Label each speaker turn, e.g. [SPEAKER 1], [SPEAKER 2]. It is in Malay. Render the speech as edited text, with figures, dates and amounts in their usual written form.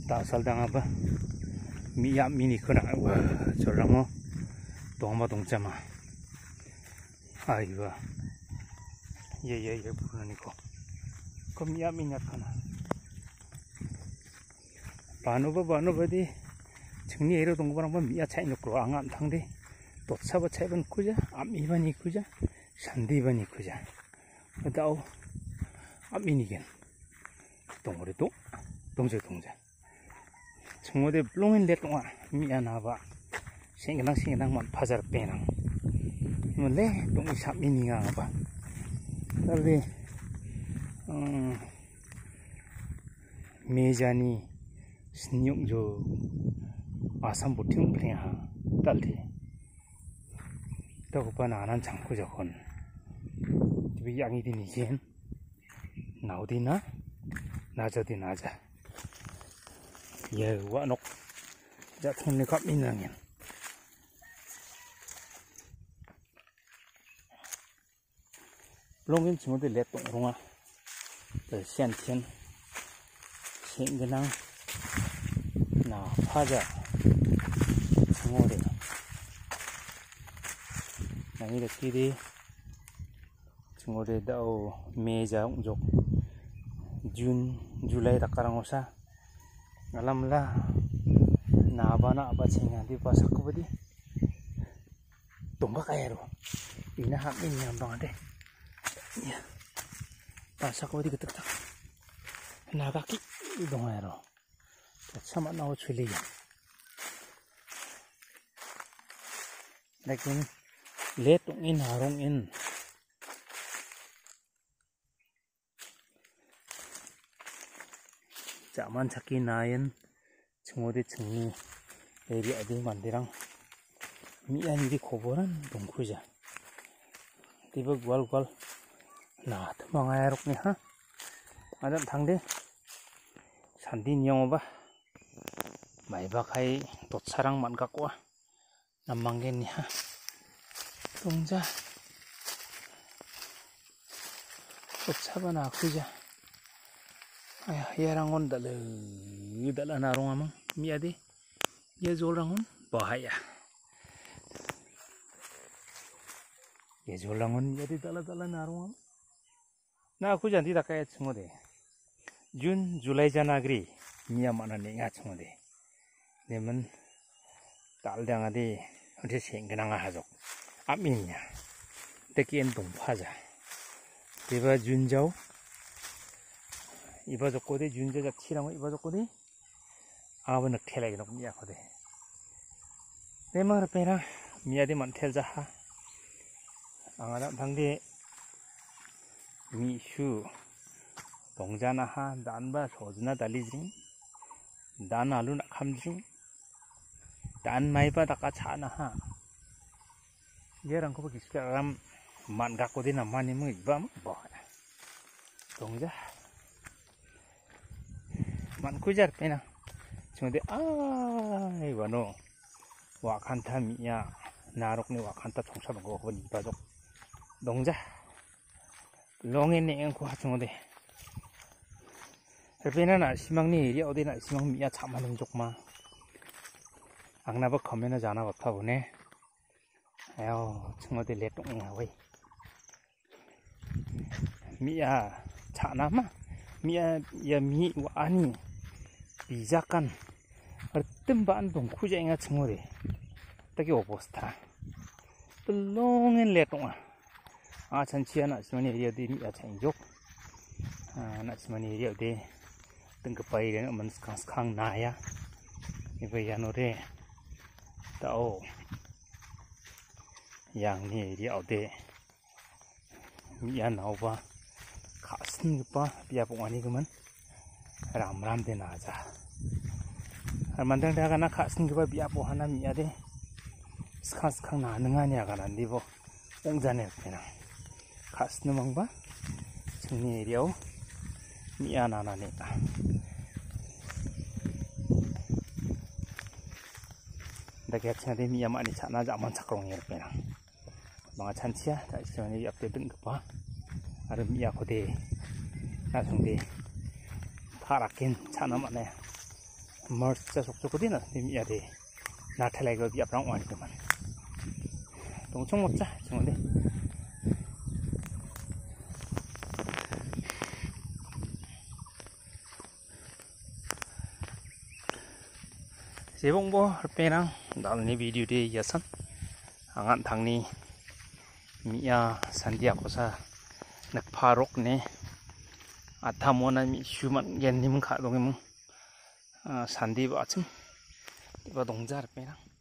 [SPEAKER 1] tak saldang apa minyak mini kena wah corang tong cama ayo ye bukan ni kok minyak kena banu di 정리 예로 동거랑 뭐 미야 차이 놓고 안감 당대 또 차바 차이번 쿠자 암이번 이쿠자 산디번 이쿠자 그다오 암이니겐 동거리 또 동제 정모대 롱인데 동아 미야나바 생각만 파자 빼랑 뭐래 동이 샵미니가 봐 달리 메자니 신용조 아삼 부팅 그냥 달리 또 오빠 나는 장고 저건 이 양이 되니겐 나오디나 나저디 나자 예 와녹 자 손님 값 있는 롱인 친구들 렛동롱아 센텐 생그랑 나 파자 정오래 nangi da kiri 정오래 dao meja unjok June July da karang osa ngalamla na bana aba chenga di pasak ko badi tomba kaya ro ina hak ni nyam bang de ya pasak ko badi ketek tak na kaki dong ro sama na o chuli ya lakin letung in harong in zaman chaki nayan chungode chungni eri adi mandirang mian di koboran dongkuja tiba gwal na tmanga erok ni ha adan thangde sandi nyong ba mai ba khai tot sarang man ka kwa namanggen ni ha 동자 쫓아가나 그자 아야 얘랑 온달래 달라 나롱아망 미야디 얘 졸랑은 뭐하야 얘 졸랑은 얘디 달라 나롱아 나 그잔디 다까야 친구데 준 줄라이 자나그리 미야만아 내가 친구데 내면 달당아디 어디 생겨나가 하족 아미냐 때끼엔 동파자 대바 준자오 이바족고대 준자자 치랑고 이바족고대 아버는 텔라기 놓고 미야거대 내마르 빼라 미야디 만텔자하 앙아라 당대 미슈 동자나하 단바 소즈나 달리징 단 알루나 감징 단 마이바 다까 차나하 얘랑 그거 기스가람 만 갖고 되나 많이 뭐 이밤 뭐 동자 만 kujar pena chunde iwano wakanta miya narokni wakanta chongsa bango ko ni bajok dongja longen ne engko hachungode pena na simangni eri ode na simang miya chamanung jokma angna ba comment jana ba phabune ayo chungode letong ngawai miya chana ma miya ya mi wani bijakan bertemban dong kujainga chungore taki obosta pelongen letong a chanchiana simani ria di miya changjok na simani ria de tengkapai ren man skang na ya ibe yanore tao yang ni ria ode miya nauba khasin pa biya pongani guman ram de naja mandang daga na khasin pa biya po hana miya de skang na nangani aga nan dibo ongjane pena khasin mangba chungni riau miya nana ne ta daga chade miya mani chana jaman chakrong yer pena mga chanchia ta isoni update ding pa 아르 미야 코데 나중에 파라킨 차나마네 merch sok sok din dim ya de na thalai go biap rang wan man dong chung mok cha chung de sebong bo penang dal ni video de yasan angan thang ni miya sandia ko sa nak pharok ne athamona mi human gen nim kha dong mu sandi ba chim ba dong jar penang